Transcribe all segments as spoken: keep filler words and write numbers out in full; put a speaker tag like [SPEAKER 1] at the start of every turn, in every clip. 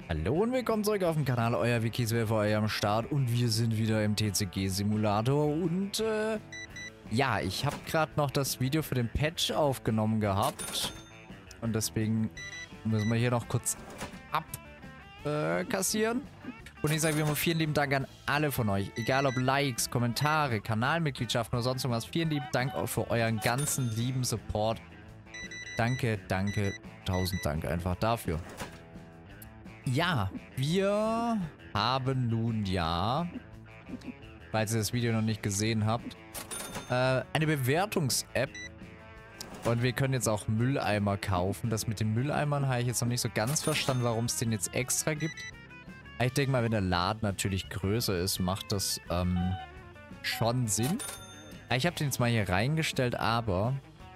[SPEAKER 1] Hallo und willkommen zurück auf dem Kanal, euer Wikiswerfer, euer am Start und wir sind wieder im T C G-Simulator und äh, ja, ich habe gerade noch das Video für den Patch aufgenommen gehabt und deswegen müssen wir hier noch kurz abkassieren. Äh, und ich sage wie immer vielen lieben Dank an alle von euch, egal ob Likes, Kommentare, Kanalmitgliedschaften oder sonst irgendwas. Vielen lieben Dank auch für euren ganzen lieben Support. Danke, danke, tausend Dank einfach dafür. Ja, wir haben nun ja, falls ihr das Video noch nicht gesehen habt, äh, eine Bewertungs-App und wir können jetzt auch Mülleimer kaufen. Das mit den Mülleimern habe ich jetzt noch nicht so ganz verstanden, warum es den jetzt extra gibt. Ich denke mal, wenn der Laden natürlich größer ist, macht das ähm, schon Sinn. Ich habe den jetzt mal hier reingestellt, aber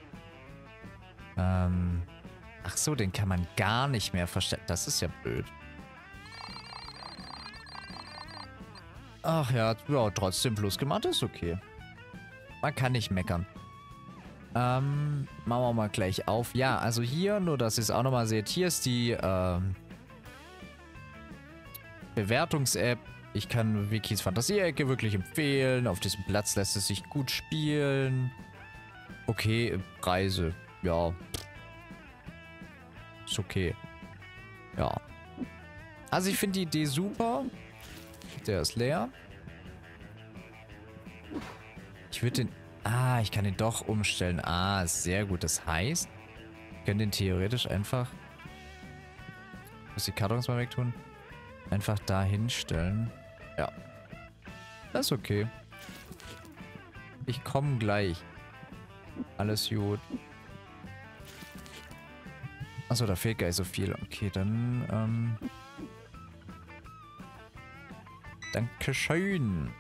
[SPEAKER 1] ähm... ach so, den kann man gar nicht mehr verstellen. Das ist ja blöd. Ach ja, ja, trotzdem plus gemacht ist okay. Man kann nicht meckern. Ähm, machen wir mal gleich auf. Ja, also hier, nur dass ihr es auch nochmal seht, hier ist die ähm, Bewertungs-App. Ich kann Wikis Fantasie-Ecke wirklich empfehlen. Auf diesem Platz lässt es sich gut spielen. Okay, Preise. Ja. Ist okay. Ja. Also ich finde die Idee super. Der ist leer. Ich würde den... Ah, ich kann den doch umstellen. Ah, sehr gut. Das heißt, ich kann den theoretisch einfach... Ich muss die Kartons mal wegtun. Einfach da hinstellen. Ja. Das ist okay. Ich komme gleich. Alles gut. Achso, da fehlt gar nicht so viel. Okay, dann, ähm... Dankeschön.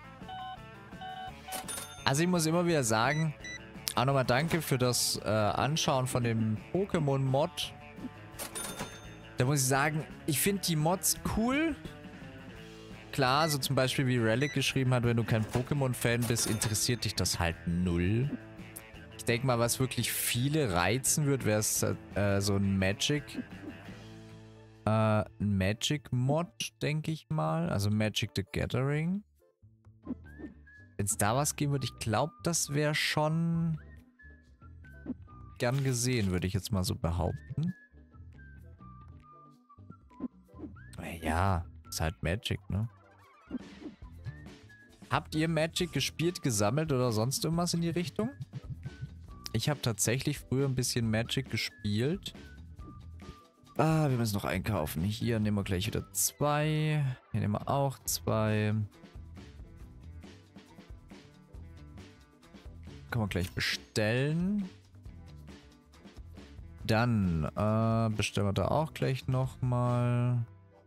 [SPEAKER 1] Also ich muss immer wieder sagen, auch nochmal danke für das äh, Anschauen von dem Pokémon-Mod. Da muss ich sagen, ich finde die Mods cool. Klar, so zum Beispiel wie Relic geschrieben hat, wenn du kein Pokémon-Fan bist, interessiert dich das halt null. Ich denke mal, was wirklich viele reizen wird, wäre es äh, so ein Magic. Äh, ein Magic-Mod, denke ich mal. Also Magic the Gathering. Wenn es da was geben würde, ich glaube, das wäre schon gern gesehen, würde ich jetzt mal so behaupten. Ja, ist halt Magic, ne? Habt ihr Magic gespielt, gesammelt oder sonst irgendwas in die Richtung? Ich habe tatsächlich früher ein bisschen Magic gespielt. Ah, wir müssen noch einkaufen. Hier nehmen wir gleich wieder zwei. Hier nehmen wir auch zwei. Können wir gleich bestellen. Dann äh, bestellen wir da auch gleich nochmal.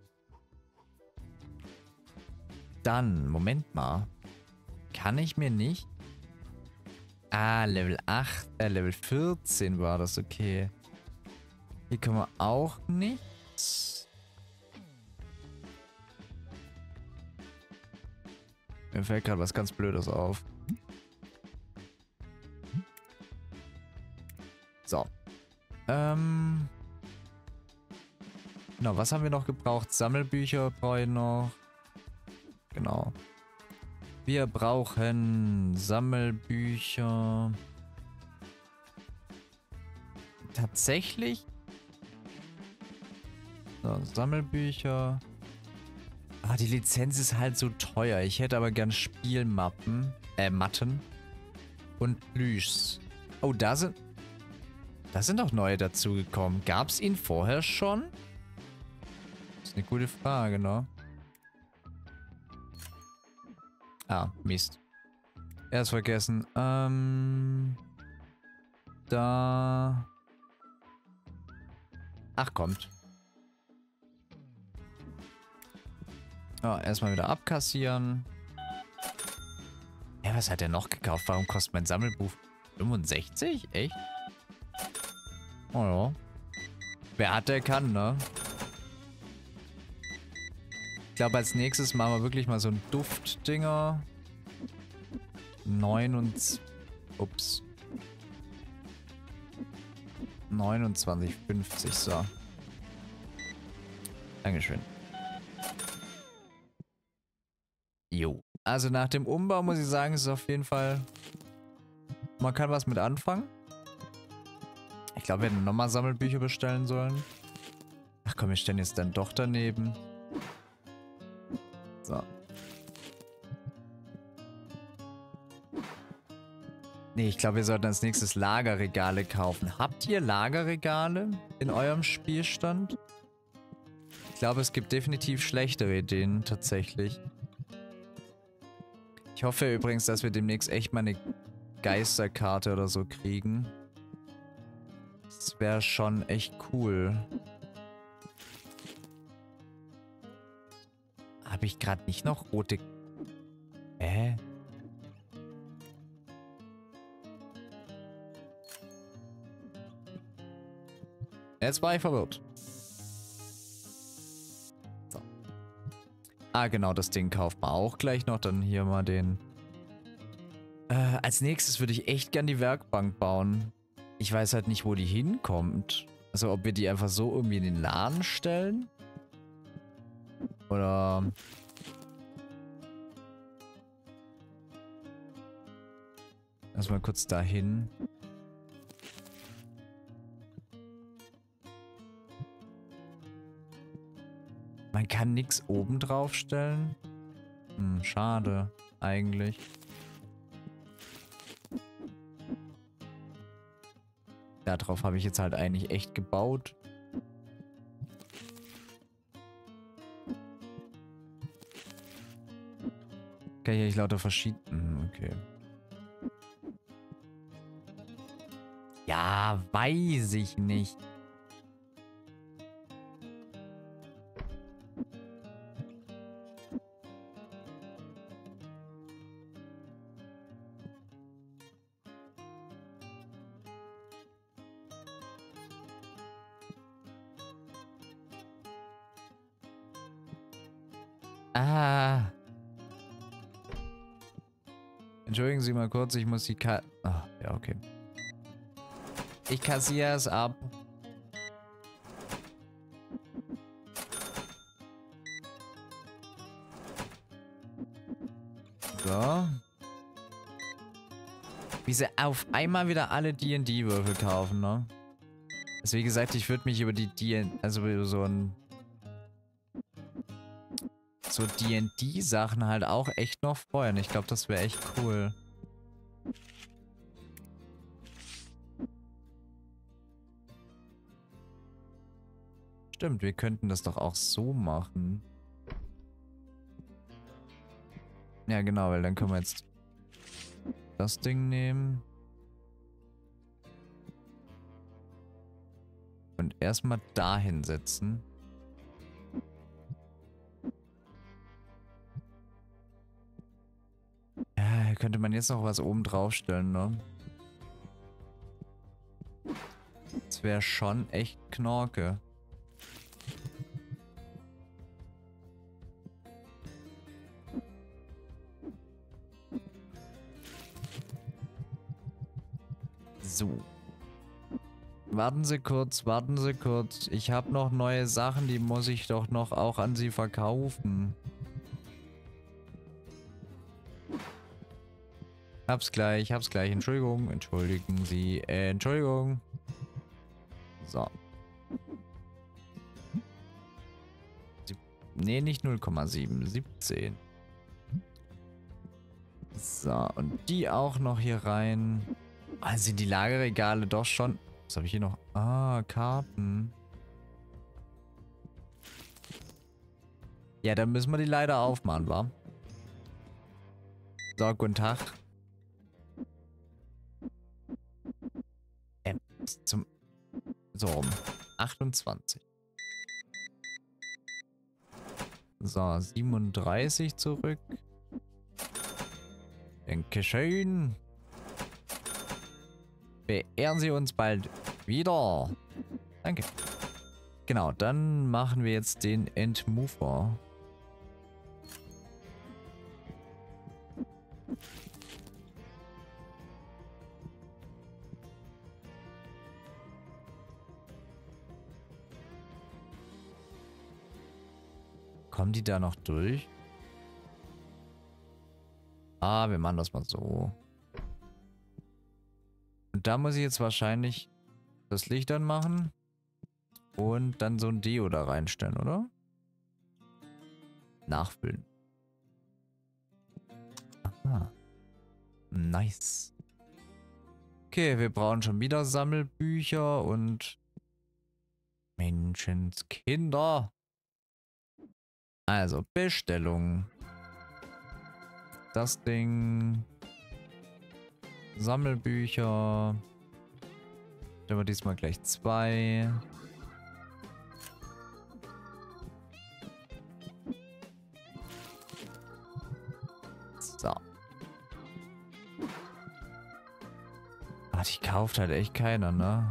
[SPEAKER 1] Dann, Moment mal. Kann ich mir nicht... Ah, Level acht, äh, Level vierzehn war das, okay. Hier können wir auch nichts. Mir fällt gerade was ganz Blödes auf. So. Ähm. Genau, was haben wir noch gebraucht? Sammelbücher brauche ich noch. Genau. Wir brauchen Sammelbücher. Tatsächlich. So, Sammelbücher. Ah, die Lizenz ist halt so teuer. Ich hätte aber gern Spielmappen. Äh, Matten. Und Plüschs. Oh, da sind... Da sind auch neue dazugekommen. Gab es ihn vorher schon? Das ist eine gute Frage, ne? Ah, Mist. Erst vergessen. Ähm... Da... Ach, kommt. Oh, erstmal wieder abkassieren. Ja, was hat er noch gekauft? Warum kostet mein Sammelbuch fünfundsechzig? Echt? Oh ja. Wer hat, der kann, ne? Ich glaube, als nächstes machen wir wirklich mal so ein Duftdinger. neun und... Ups. neunundzwanzig fünfzig, so. Dankeschön. Jo. Also nach dem Umbau muss ich sagen, ist es auf jeden Fall... Man kann was mit anfangen. Ich glaube, wir hätten nochmal Sammelbücher bestellen sollen. Ach komm, wir stellen jetzt dann doch daneben. So. Nee, ich glaube, wir sollten als nächstes Lagerregale kaufen. Habt ihr Lagerregale in eurem Spielstand? Ich glaube, es gibt definitiv schlechtere Ideen, tatsächlich. Ich hoffe übrigens, dass wir demnächst echt mal eine Geisterkarte oder so kriegen. Das wäre schon echt cool. Habe ich gerade nicht noch rote... Hä? Jetzt war ich verwirrt. So. Ah, genau, das Ding kauft man auch gleich noch. Dann hier mal den... Äh, als nächstes würde ich echt gern die Werkbank bauen. Ich weiß halt nicht, wo die hinkommt. Also ob wir die einfach so irgendwie in den Laden stellen? Oder... Lass mal kurz dahin. Man kann nichts oben drauf stellen. Hm, schade, eigentlich. Darauf habe ich jetzt halt eigentlich echt gebaut. Kann ich eigentlich lauter verschieden... Okay. Ja, weiß ich nicht. Ah. Entschuldigen Sie mal kurz, ich muss die Ka... Ah, ja, okay. Ich kassiere es ab. So. Wie sie auf einmal wieder alle D und D-Würfel kaufen, ne? Also wie gesagt, ich würde mich über die D und D... Also über so ein... So D und D-Sachen halt auch echt noch freuen. Ich glaube, das wäre echt cool. Stimmt, wir könnten das doch auch so machen. Ja, genau, weil dann können wir jetzt das Ding nehmen. Und erstmal dahin setzen. Ja, könnte man jetzt noch was oben draufstellen, ne? Das wäre schon echt Knorke. So. Warten Sie kurz, warten Sie kurz. Ich habe noch neue Sachen, die muss ich doch noch auch an Sie verkaufen. Hab's gleich, hab's gleich. Entschuldigung, entschuldigen Sie. Äh, Entschuldigung. So. Sieb nee, nicht null Komma sieben, siebzehn. So, und die auch noch hier rein. Also sind die Lagerregale doch schon... Was habe ich hier noch? Ah, Karten. Ja, dann müssen wir die leider aufmachen, wa? So, guten Tag. Ähm, zum... So rum. achtundzwanzig. So, siebenunddreißig zurück. Dankeschön. Beehren Sie uns bald wieder. Danke. Genau, dann machen wir jetzt den Entmover. Kommen die da noch durch? Ah, wir machen das mal so. Und da muss ich jetzt wahrscheinlich das Licht anmachen. Und dann so ein Deo da reinstellen, oder? Nachfüllen. Aha. Nice. Okay, wir brauchen schon wieder Sammelbücher und Menschenskinder. Also, Bestellung. Das Ding. Sammelbücher. Stellen wir diesmal gleich zwei. So. Ah, die kauft halt echt keiner, ne?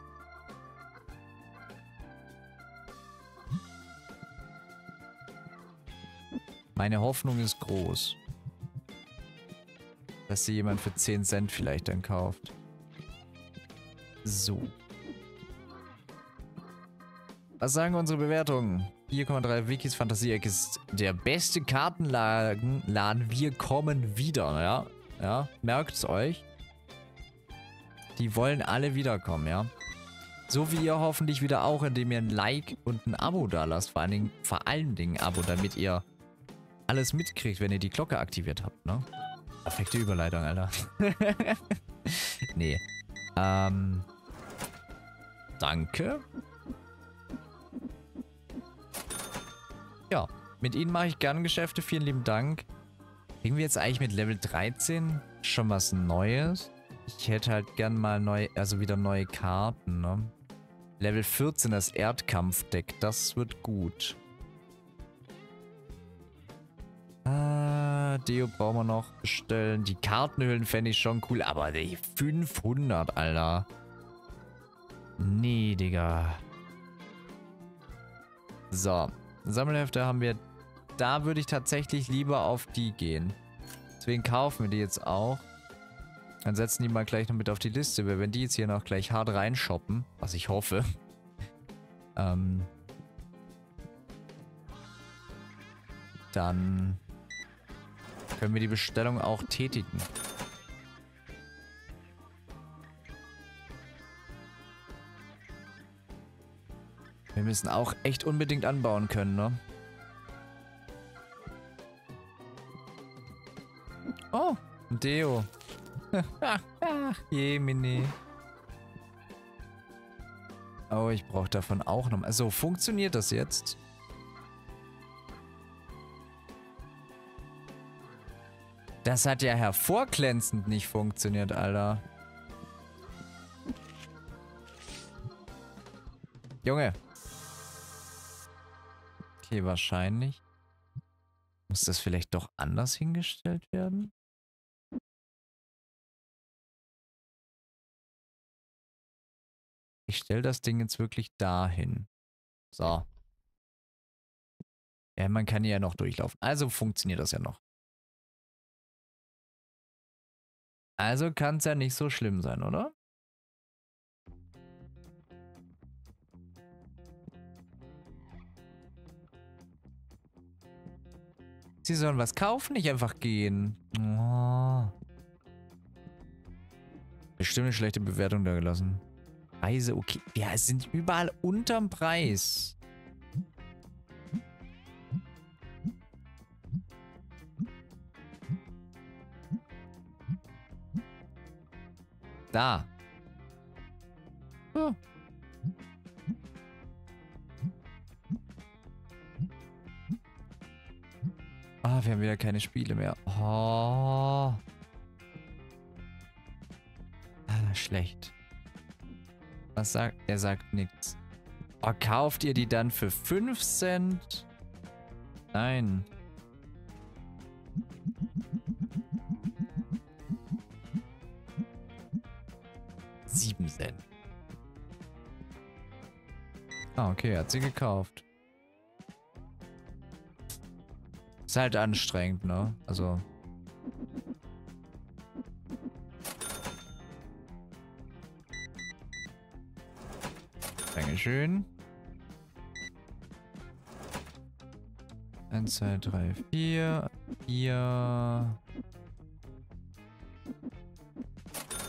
[SPEAKER 1] Meine Hoffnung ist groß. Dass sie jemand für zehn Cent vielleicht dann kauft. So. Was sagen unsere Bewertungen? vier Komma drei Wikis Fantasieeck ist der beste Kartenladen. Wir kommen wieder, ja? Ja, merkt's euch. Die wollen alle wiederkommen, ja? So wie ihr hoffentlich wieder auch, indem ihr ein Like und ein Abo da lasst. Vor allen Dingen, vor allen Dingen Abo, damit ihr alles mitkriegt, wenn ihr die Glocke aktiviert habt, ne? Perfekte Überleitung, Alter. Nee. Ähm. Danke. Ja, mit Ihnen mache ich gerne Geschäfte. Vielen lieben Dank. Kriegen wir jetzt eigentlich mit Level dreizehn schon was Neues? Ich hätte halt gern mal neu, also wieder neue Karten, ne? Level vierzehn, das Erdkampfdeck. Das wird gut. Ah, Deo brauchen wir noch bestellen. Die Kartenhüllen fände ich schon cool, aber die fünfhundert, Alter. Nee, Digga. So. Sammelhefte haben wir. Da würde ich tatsächlich lieber auf die gehen. Deswegen kaufen wir die jetzt auch. Dann setzen die mal gleich noch mit auf die Liste, weil wenn die jetzt hier noch gleich hart reinshoppen, was ich hoffe, ähm, dann können wir die Bestellung auch tätigen. Wir müssen auch echt unbedingt anbauen können, ne? Oh, ein Deo. Jemini. Oh, ich brauche davon auch noch. Also, funktioniert das jetzt? Das hat ja hervorglänzend nicht funktioniert, Alter. Junge. Okay, wahrscheinlich. Muss das vielleicht doch anders hingestellt werden? Ich stelle das Ding jetzt wirklich dahin. So. Ja, man kann hier ja noch durchlaufen. Also funktioniert das ja noch. Also kann es ja nicht so schlimm sein, oder? Sie sollen was kaufen, nicht einfach gehen. Oh. Bestimmt eine schlechte Bewertung da gelassen. Preise, okay. Ja, es sind überall unterm Preis. Da. Oh. Ah, wir haben wieder keine Spiele mehr. Oh. Ah, schlecht. Was sagt? Er sagt nichts. Oh, kauft ihr die dann für fünf Cent? Nein. sieben Cent. Ah, okay, hat sie gekauft. Ist halt anstrengend, ne? Also. Dankeschön. eins, zwei, drei, vier. vier.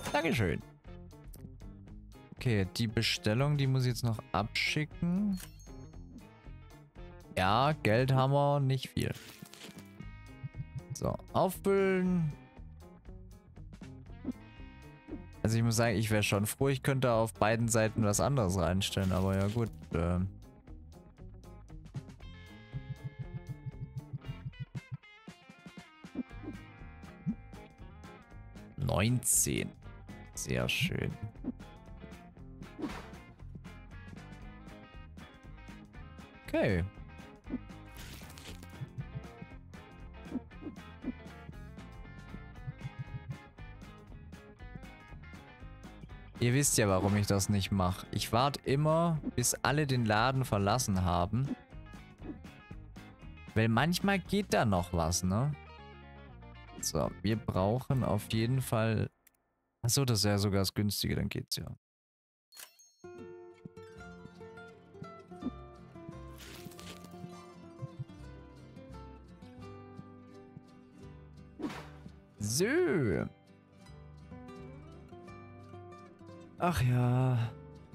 [SPEAKER 1] Dankeschön. Okay, die Bestellung, die muss ich jetzt noch abschicken. Ja, Geld haben wir nicht viel. So, auffüllen. Also ich muss sagen, ich wäre schon froh, ich könnte auf beiden Seiten was anderes reinstellen, aber ja gut. Äh neunzehn. Sehr schön. Okay. Ihr wisst ja, warum ich das nicht mache. Ich warte immer, bis alle den Laden verlassen haben. Weil manchmal geht da noch was, ne? So, wir brauchen auf jeden Fall... Achso, das ist ja sogar das Günstige, dann geht's ja. So. Ach ja.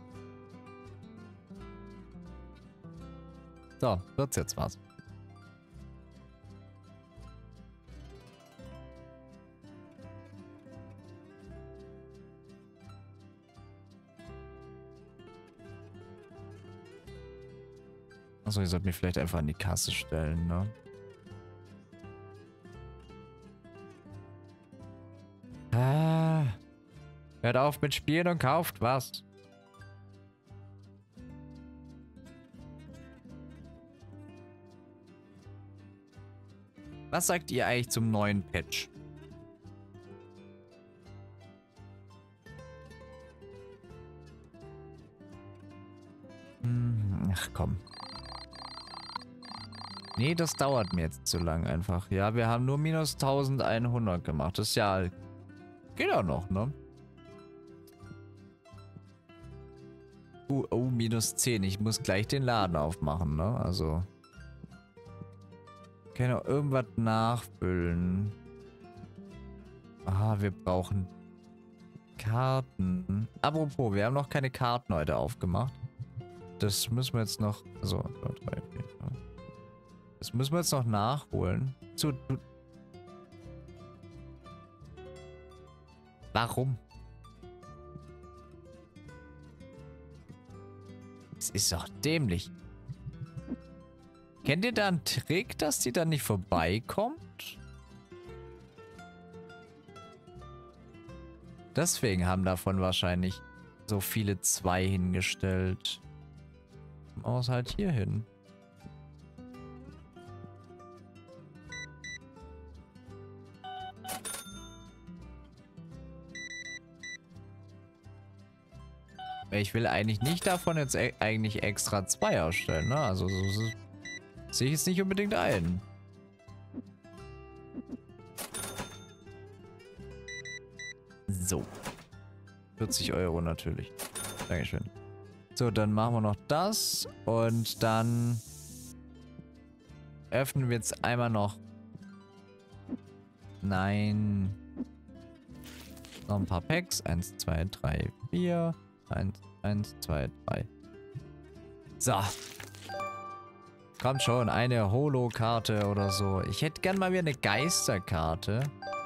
[SPEAKER 1] So, wird's jetzt was. Achso, ihr sollt mich vielleicht einfach an die Kasse stellen, ne? Ah. Hört auf mit Spielen und kauft was. Was sagt ihr eigentlich zum neuen Patch? Hm, ach komm. Nee, das dauert mir jetzt zu lang einfach. Ja, wir haben nur minus eintausendeinhundert gemacht. Das ist ja... Geht auch noch, ne? Uh, oh, minus zehn. Ich muss gleich den Laden aufmachen, ne? Also... Ich kann auch irgendwas nachfüllen. Ah, wir brauchen... Karten. Apropos, wir haben noch keine Karten heute aufgemacht. Das müssen wir jetzt noch... Also, drei, vier, fünf. Das müssen wir jetzt noch nachholen. So, du... Warum? Das ist doch dämlich. Kennt ihr da einen Trick, dass die dann nicht vorbeikommt? Deswegen haben davon wahrscheinlich so viele zwei hingestellt. Aus halt hier hin. Ich will eigentlich nicht davon jetzt e eigentlich extra zwei ausstellen, ne? Also so, so sehe ich es nicht unbedingt ein. So. vierzig Euro natürlich. Dankeschön. So, dann machen wir noch das und dann öffnen wir jetzt einmal noch. Nein. Noch ein paar Packs. Eins, zwei, drei, vier. Eins, eins, zwei, drei. So. Kommt schon, eine Holo-Karte oder so. Ich hätte gern mal wieder eine Geisterkarte.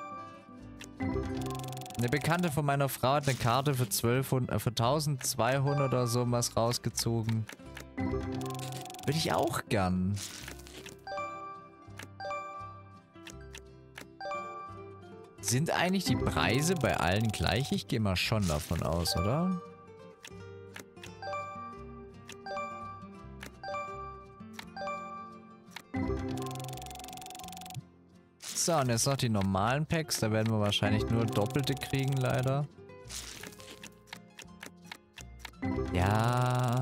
[SPEAKER 1] Eine Bekannte von meiner Frau hat eine Karte für zwölfhundert, äh, für eintausendzweihundert oder so was rausgezogen. Würde ich auch gern. Sind eigentlich die Preise bei allen gleich? Ich gehe mal schon davon aus, oder? So, und jetzt noch die normalen Packs. Da werden wir wahrscheinlich nur doppelte kriegen, leider. Ja.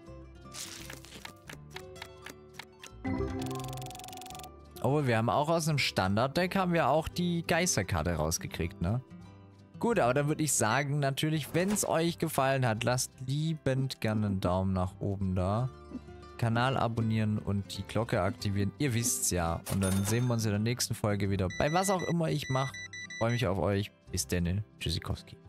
[SPEAKER 1] Oh, wir haben auch aus einem Standarddeck haben wir auch die Geisterkarte rausgekriegt, ne? Gut, aber dann würde ich sagen, natürlich, wenn es euch gefallen hat, lasst liebend gerne einen Daumen nach oben da. Kanal abonnieren und die Glocke aktivieren. Ihr wisst's ja. Und dann sehen wir uns in der nächsten Folge wieder. Bei was auch immer ich mache. Freue mich auf euch. Bis denne. Tschüssikowski.